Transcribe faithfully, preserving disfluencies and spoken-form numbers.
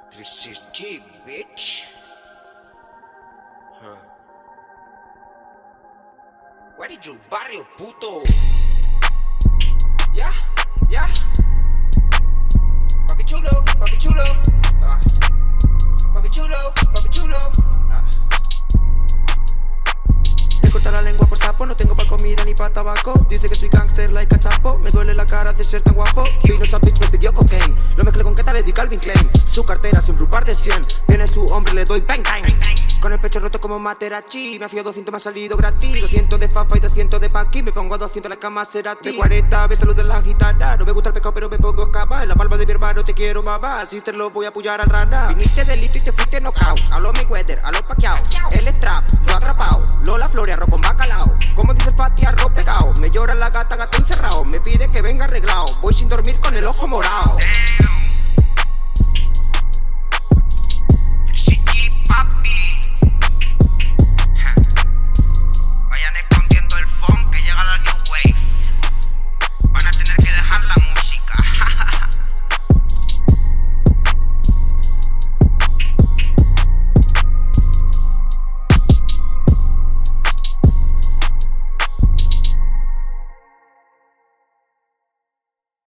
three sixty, bitch. Huh. Where did you barrio, puto? Yeah, yeah. Papi chulo, papi chulo. Ah. Papi chulo, papi chulo. Ah. Me corta la lengua por sapo, no tengo pa' comida ni pa' tabaco. Dice que soy gangster like a chapo, me duele la cara de ser tan guapo. Vino esa bitch, me pidió cocaine, lo mezclé con Keta, le di Calvin Klein. Su cartera siempre un par de cien, viene su hombre, le doy bang bang. Con el pecho roto como Materachi, me afío doscientos, me ha salido gratis. Doscientos de Fafa y doscientos de Paqui, me pongo a doscientos la cama Cerati. De cuarenta, ve salud de la gitana, no me gusta el pescado pero me pongo escapar. En la palma de mi hermano te quiero mamá, sister lo voy a apoyar al rana. Viniste delito y te fuiste knockout, hablo mi weather, a lo paqueado. El strap, lo atrapado, Lola Flores, arroz con bacalao. Como dice el Fati, arroz pegado, me llora la gata, gato encerrado. Me pide que venga arreglado, voy sin dormir con el ojo morado.